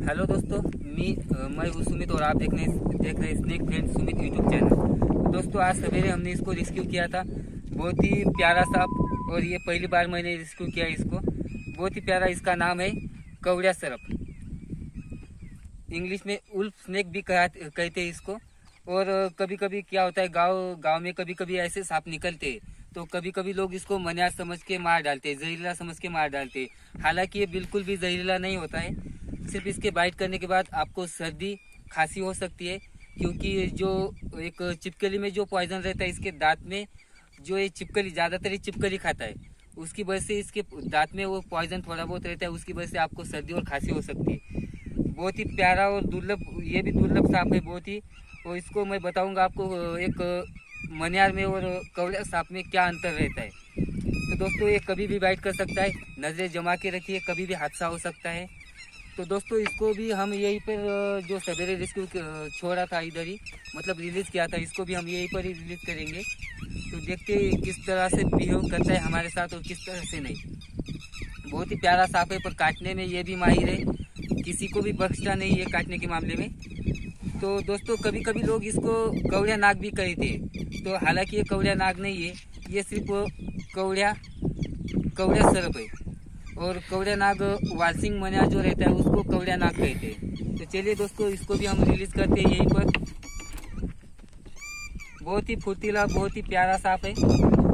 Hello दोस्तों, मैं हूँ सुमित और आप देख रहे हैं snake friend Sumit YouTube channel. दोस्तों, आज सवेरे हमने इसको रेस्क्यू किया था। बहुत ही प्यारा सांप और ये पहली बार मैंने रेस्क्यू किया इसको। बहुत ही प्यारा, इसका नाम है कवड़िया सरप। इंग्लिश में उल्फ स्नेक भी कहते हैं इसको। और कभी कभी क्या होता है, गांव में कभी कभी ऐसे सांप निकलते हैं, तो कभी कभी लोग इसको मनियार समझ के मार डालते हैं, जहरीला समझ के मार डालते हैं। हालांकि ये बिल्कुल भी जहरीला नहीं होता है। सिर्फ इसके बाइट करने के बाद आपको सर्दी खांसी हो सकती है, क्योंकि जो एक चिपकली में जो पॉइजन रहता है इसके दांत में, जो ये चिपकली ज़्यादातर चिपकली खाता है, उसकी वजह से इसके दांत में वो पॉइजन थोड़ा बहुत रहता है, उसकी वजह से आपको सर्दी और खांसी हो सकती है। बहुत ही प्यारा और दुर्लभ, ये भी दुर्लभ सांप है बहुत ही। और इसको मैं बताऊंगा आपको एक मनियार में और कवड़िया सांप में क्या अंतर रहता है। तो दोस्तों, ये कभी भी बाइट कर सकता है, नजरें जमा के रखिए, कभी भी हादसा हो सकता है। तो दोस्तों, इसको भी हम यहीं पर जो सवेरे रेस्क्यू छोड़ा था इधर ही, मतलब रिलीज किया था, इसको भी हम यहीं पर ही रिलीज करेंगे। तो देखते हैं किस तरह से बिहेव करता है हमारे साथ और किस तरह से नहीं। बहुत ही प्यारा सांप है, पर काटने में ये भी माहिर है, किसी को भी बख्शता नहीं है काटने के मामले में। तो दोस्तों, कभी कभी लोग इसको कवड़िया नाग भी कहते हैं, तो हालांकि ये कवड़िया नाग नहीं है, ये सिर्फ कवड़िया सरप है। और कवड़िया नाग वालसिंग मनियार जो रहता है उसको कवड़िया नाग कहते हैं। तो चलिए दोस्तों, इसको भी हम रिलीज करते हैं यहीं पर। बहुत ही फुर्तीला, बहुत ही प्यारा सांप है।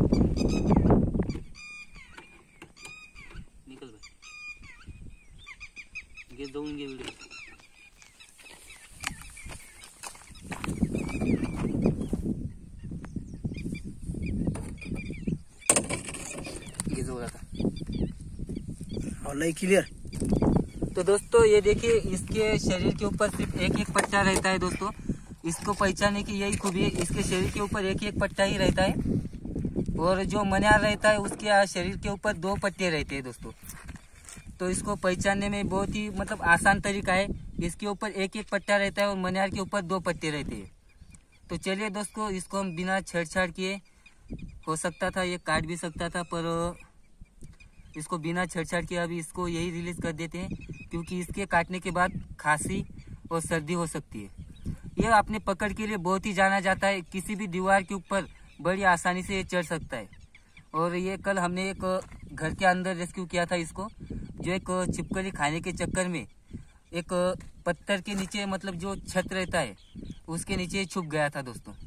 निकल भाई, ये दूंगे वीडियो। ये जो रहा था और नहीं क्लियर। तो दोस्तों, ये देखिए, इसके शरीर के ऊपर सिर्फ एक एक पट्टा रहता है। दोस्तों, इसको पहचानने की यही खूबी है, इसके शरीर के ऊपर एक एक पट्टा ही रहता है। और जो मनियार रहता है उसके शरीर के ऊपर 2 पट्टे रहते हैं दोस्तों। तो इसको पहचानने में बहुत ही मतलब आसान तरीका है। इसके ऊपर एक एक पट्टा रहता है और मनियार के ऊपर 2 पट्टे रहते हैं। तो चलिए दोस्तों, इसको हम बिना छेड़छाड़ किए, हो सकता था ये काट भी सकता था, पर इसको बिना छेड़छाड़ किए अभी इसको यही रिलीज कर देते हैं, क्योंकि इसके काटने के बाद खांसी और सर्दी हो सकती है। यह अपने पकड़ के लिए बहुत ही जाना जाता है, किसी भी दीवार के ऊपर बड़ी आसानी से ये चढ़ सकता है। और ये कल हमने एक घर के अंदर रेस्क्यू किया था इसको, जो एक छिपकली खाने के चक्कर में एक पत्थर के नीचे, मतलब जो छत रहता है उसके नीचे छुप गया था दोस्तों।